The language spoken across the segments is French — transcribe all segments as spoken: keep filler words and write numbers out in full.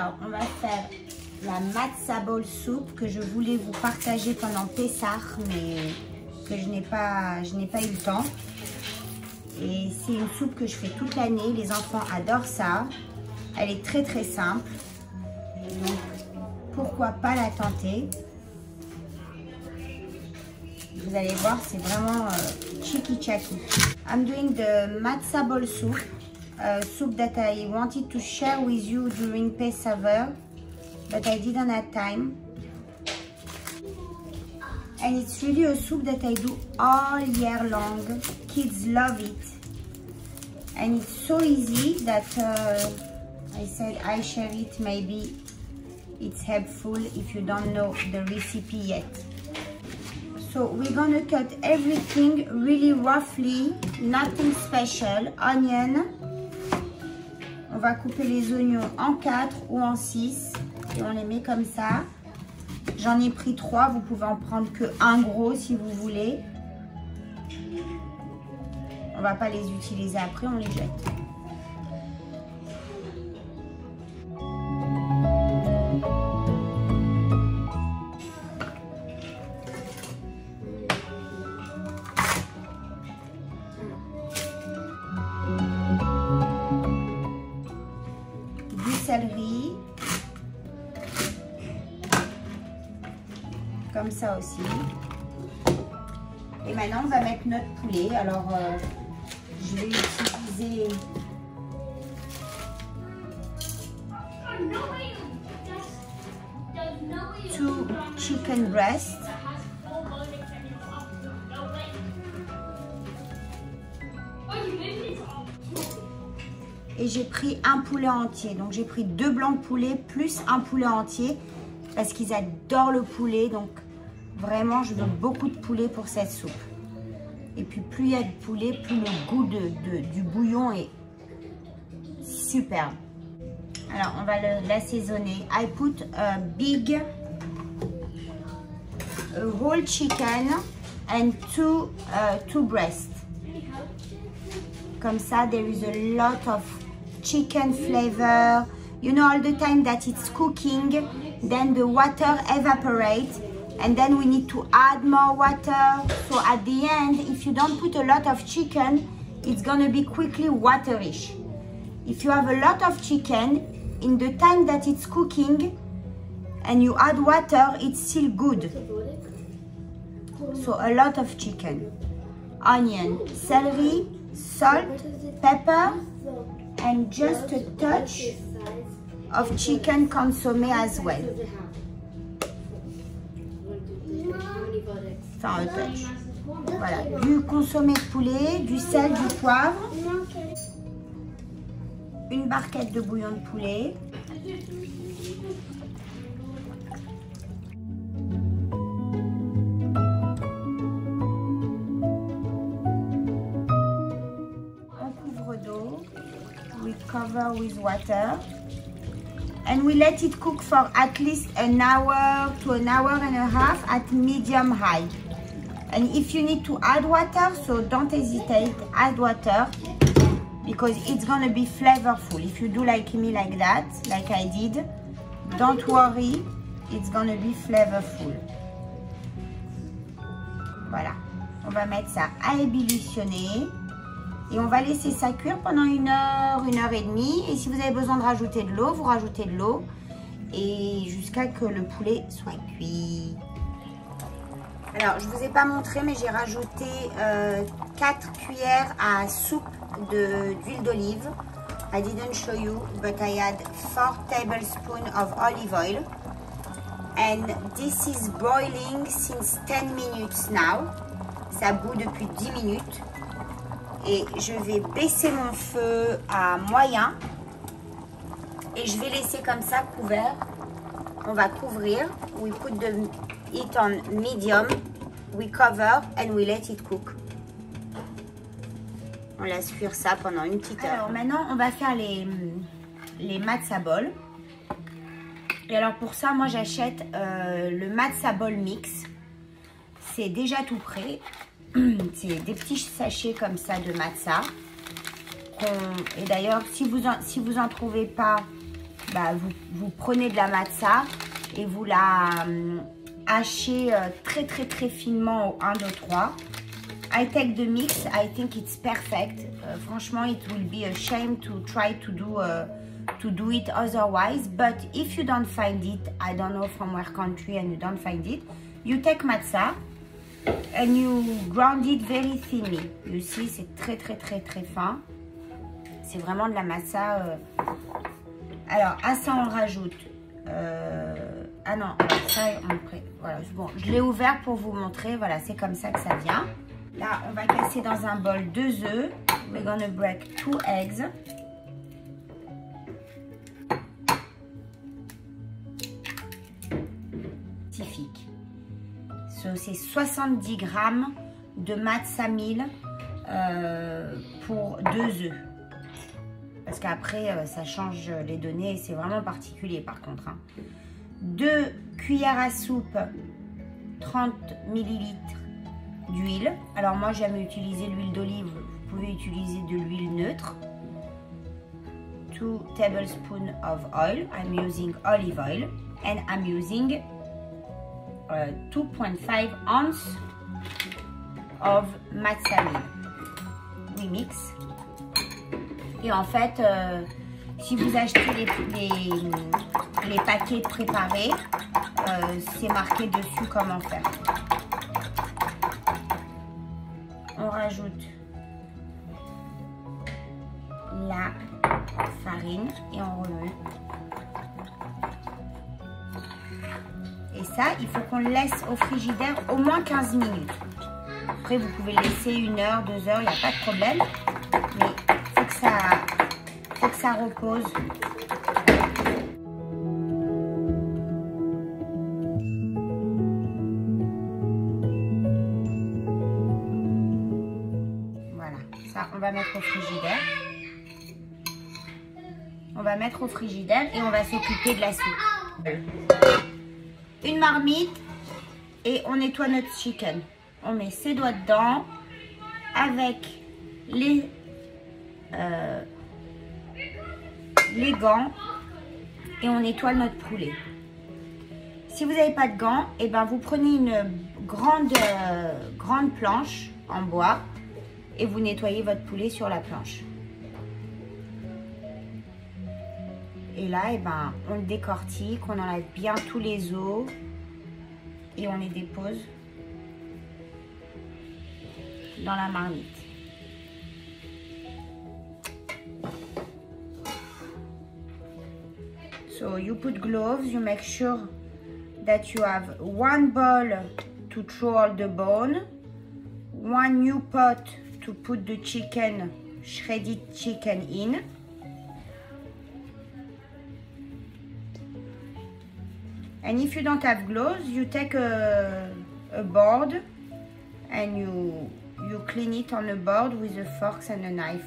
Alors, on va faire la matza ball soup que je voulais vous partager pendant Pessah, mais que je n'ai pas, je n'ai pas eu le temps. Et c'est une soupe que je fais toute l'année. Les enfants adorent ça. Elle est très très simple. Donc, pourquoi pas la tenter? Vous allez voir, c'est vraiment euh, chicky-chacky. I'm doing the matza ball soup. Uh, soup that I wanted to share with you during Passover, but I didn't have time. And it's really a soup that I do all year long. Kids love it. And it's so easy that uh, I said I share it. Maybe it's helpful if you don't know the recipe yet. So we're gonna cut everything really roughly, nothing special. Onion. On va couper les oignons en quatre ou en six et on les met comme ça. J'en ai pris trois, vous pouvez en prendre que un gros si vous voulez. On va pas les utiliser après, on les jette. Céleri, comme ça aussi. Et maintenant on va mettre notre poulet. Alors euh, je vais utiliser two chicken breasts. Et j'ai pris un poulet entier. Donc j'ai pris deux blancs de poulet plus un poulet entier parce qu'ils adorent le poulet. Donc vraiment, je veux beaucoup de poulet pour cette soupe. Et puis plus il y a de poulet, plus le goût de, de, du bouillon est superbe. Alors on va l'assaisonner. I put a big a whole chicken and two, uh, two breasts. Comme ça, there is a lot of chicken flavor. You know, all the time that it's cooking, then the water evaporates and then we need to add more water. So at the end, if you don't put a lot of chicken, it's gonna be quickly waterish. If you have a lot of chicken, in the time that it's cooking and you add water, it's still good. So a lot of chicken, onion, celery, salt, pepper, and just a touch of chicken consommé as well. Enfin, un touch. Voilà, du consommé de poulet, du sel, du poivre, une barquette de bouillon de poulet. We cover with water and we let it cook for at least an hour to an hour and a half at medium high. And if you need to add water, so don't hesitate, add water because it's gonna be flavorful. If you do like me like that, like I did, don't worry, it's gonna be flavorful. Voilà, on va mettre ça à ébullitionner. Et on va laisser ça cuire pendant une heure, une heure et demie. Et si vous avez besoin de rajouter de l'eau, vous rajoutez de l'eau. Et jusqu'à que le poulet soit cuit. Alors, je ne vous ai pas montré, mais j'ai rajouté euh, quatre cuillères à soupe d'huile d'olive. I didn't show you, but I had four tablespoons of olive oil. And this is boiling since ten minutes now. Ça bout depuis dix minutes. Et je vais baisser mon feu à moyen et je vais laisser comme ça couvert. On va couvrir. We put the it on medium. We cover and we let it cook. On laisse cuire ça pendant une petite heure. Alors maintenant, on va faire les, les matza ball. Et alors pour ça, moi j'achète euh, le matza ball mix. C'est déjà tout prêt. C'est des petits sachets comme ça de matza. Et d'ailleurs, si vous en, si vous en trouvez pas, bah, vous, vous prenez de la matza et vous la euh, hachez euh, très très très finement au un, deux, trois. I take the mix. I think it's perfect. Uh, franchement, it will be a shame to try to do uh, to do it otherwise. But if you don't find it, I don't know from where country, and you don't find it, you take matza and you ground it very thinly. You see, c'est très très très très fin. C'est vraiment de la matza. Euh... Alors, à ça, on rajoute. Euh... Ah non, ça, on pré... voilà. Bon, je l'ai ouvert pour vous montrer. Voilà, c'est comme ça que ça vient. Là, on va casser dans un bol deux œufs. We're gonna break two eggs. Spécifique. So, c'est soixante-dix grammes de matza meal euh, pour deux œufs. Parce qu'après, euh, ça change les données. C'est vraiment particulier par contre. Hein. deux cuillères à soupe, trente millilitres d'huile. Alors moi j'aime utiliser l'huile d'olive, vous pouvez utiliser de l'huile neutre. two tablespoons of oil, I'm using olive oil and I'm using uh, two point five ounce of matza meal. We mix. Et en fait, euh, si vous achetez les, les, les paquets préparés, euh, c'est marqué dessus comment faire. On rajoute la farine et on remue. Et ça, il faut qu'on le laisse au frigidaire au moins quinze minutes. Après, vous pouvez le laisser une heure, deux heures, il n'y a pas de problème. Mais il faut que ça, faut que ça repose. On va mettre au frigidaire. On va mettre au frigidaire et on va s'occuper de la soupe. Une marmite et on nettoie notre chicken. On met ses doigts dedans avec les, euh, les gants et on nettoie notre poulet. Si vous n'avez pas de gants, et ben vous prenez une grande, euh, grande planche en bois. Et vous nettoyez votre poulet sur la planche. Et là, eh ben, on le décortique, on enlève bien tous les os et on les dépose dans la marmite. So you put gloves, you make sure that you have one bowl to throw all the bone, one new pot to put the chicken, shredded chicken in. And if you don't have gloves, you take a, a board and you, you clean it on a board with a fork and a knife.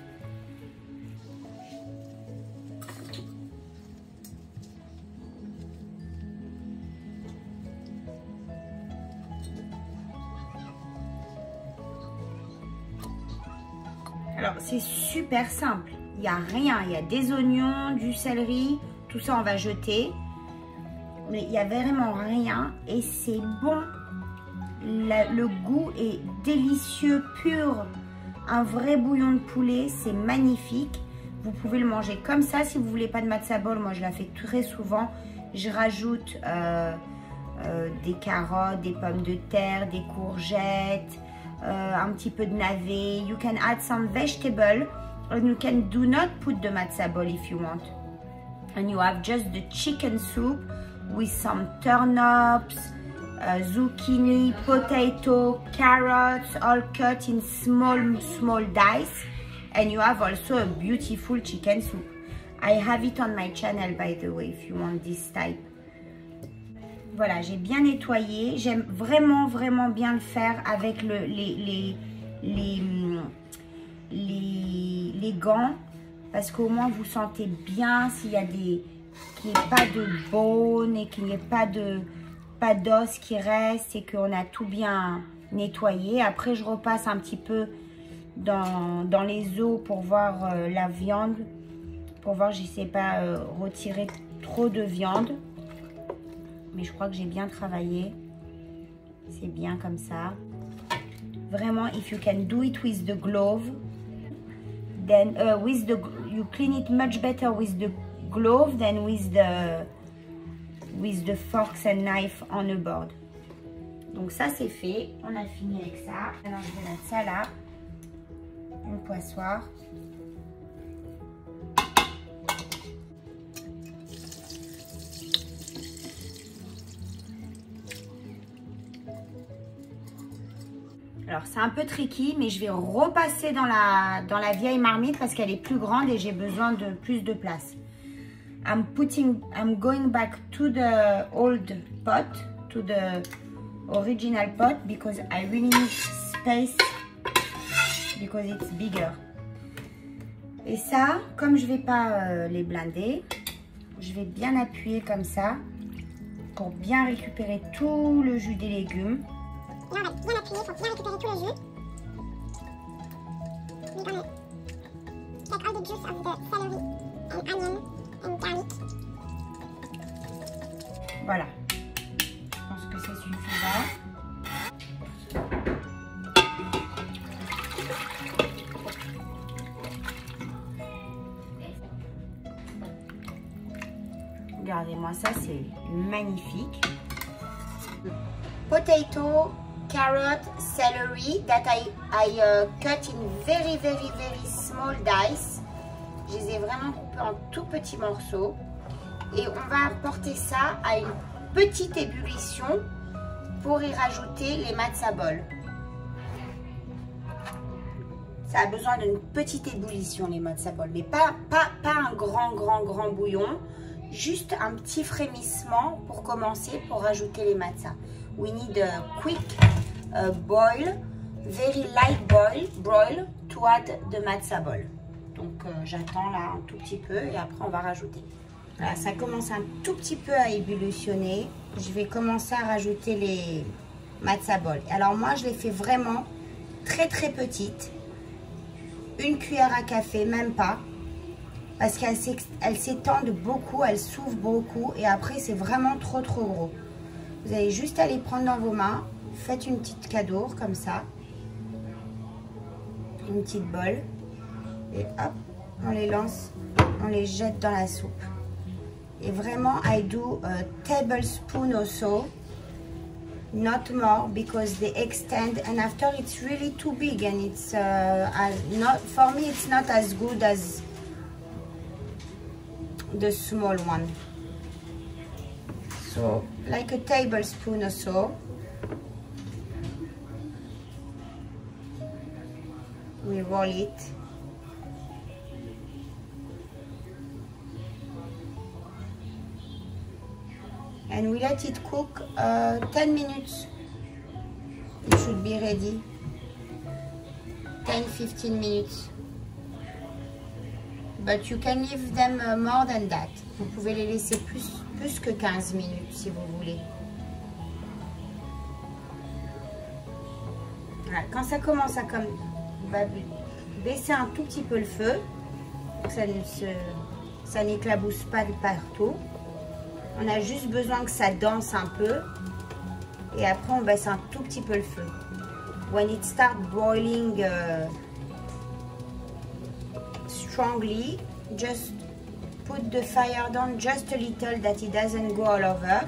Alors, c'est super simple. Il n'y a rien. Il y a des oignons, du céleri. Tout ça, on va jeter. Mais il n'y a vraiment rien. Et c'est bon. La, le goût est délicieux, pur. Un vrai bouillon de poulet. C'est magnifique. Vous pouvez le manger comme ça. Si vous ne voulez pas de matza ball, moi, je la fais très souvent. Je rajoute euh, euh, des carottes, des pommes de terre, des courgettes. Uh, un petit peu de navet. You can add some vegetable and you can do not put the matza ball if you want. And you have just the chicken soup with some turnips, uh, zucchini, potato, carrots, all cut in small, small dice. And you have also a beautiful chicken soup. I have it on my channel, by the way, if you want this type. Voilà, j'ai bien nettoyé. J'aime vraiment, vraiment bien le faire avec le, les, les, les, les, les gants. Parce qu'au moins, vous sentez bien s'il y a des... qu'il n'y ait pas de bone et qu'il n'y ait pas de pas d'os qui reste et qu'on a tout bien nettoyé. Après, je repasse un petit peu dans, dans les os pour voir euh, la viande. pour voir si je ne sais pas euh, retirer trop de viande. Mais je crois que j'ai bien travaillé. C'est bien comme ça. Vraiment, if you can do it with the glove, then uh, with the you clean it much better with the glove than with the with the forks and knife on the board. Donc ça c'est fait. On a fini avec ça. Maintenant je vais mettre ça là. Une poissoire. Alors c'est un peu tricky, mais je vais repasser dans la, dans la vieille marmite parce qu'elle est plus grande et j'ai besoin de plus de place. I'm putting, I'm going back to the old pot, to the original pot because I really need space because it's bigger. Et ça, comme je vais pas euh, les blinder, je vais bien appuyer comme ça pour bien récupérer tout le jus des légumes. Et là, on va bien appuyer pour bien récupérer tout le jus. We're gonna take all the juice of the celery and onion and garlic. Voilà. Je pense que ça suffira. Regardez-moi ça, c'est magnifique. Potato, carrot, celery that I, I uh, cut in very very very small dice. Je les ai vraiment coupés en tout petits morceaux. Et on va apporter ça à une petite ébullition pour y rajouter les matzo ball. Ça a besoin d'une petite ébullition les matzo ball, mais pas, pas, pas un grand grand grand bouillon. Juste un petit frémissement pour commencer, pour rajouter les matzah. We need a quick uh, boil, very light boil, broil to add the matzah ball. Donc euh, j'attends là un tout petit peu et après on va rajouter. Voilà, ça commence un tout petit peu à ébullitionner. Je vais commencer à rajouter les matzah ball. Alors moi je les fais vraiment très très petites. Une cuillère à café, même pas. Parce qu'elles s'étendent beaucoup, elles s'ouvrent beaucoup et après c'est vraiment trop trop gros. Vous allez juste à les prendre dans vos mains, faites une petite cadour comme ça, une petite bol et hop, on les lance, on les jette dans la soupe. Et vraiment, I do a tablespoon or so, not more because they extend and after it's really too big and it's uh, as not for me it's not as good as the small one. So like a tablespoon or so. We roll it. And we let it cook uh, ten minutes. It should be ready. ten to fifteen minutes. But you can leave them uh, more than that. Vous pouvez les laisser plus, plus que quinze minutes si vous voulez. Voilà, quand ça commence à comme, bah, baisser un tout petit peu le feu, pour que ça ne se, ça n'éclabousse pas de partout. On a juste besoin que ça danse un peu. Et après on baisse un tout petit peu le feu. When it starts boiling uh, strongly, just put the fire down just a little that it doesn't go all over.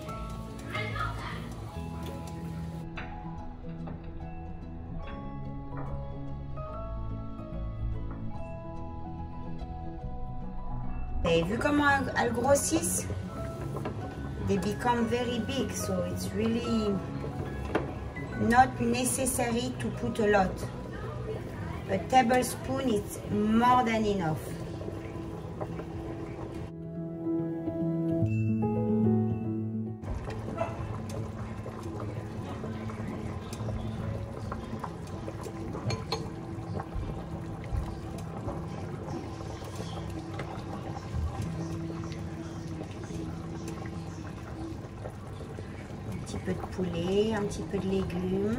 Vous avez vu comment elles grossissent? They become very big, so it's really not necessary to put a lot. A tablespoon is more than enough. Un petit peu de poulet, un petit peu de légumes.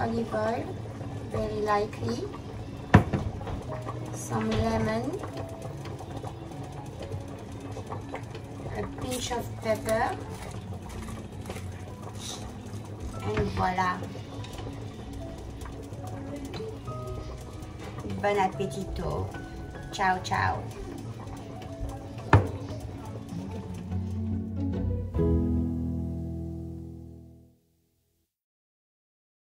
olive oil, very lightly, some lemon, a pinch of pepper, et voilà. Bon appétito. Ciao, ciao.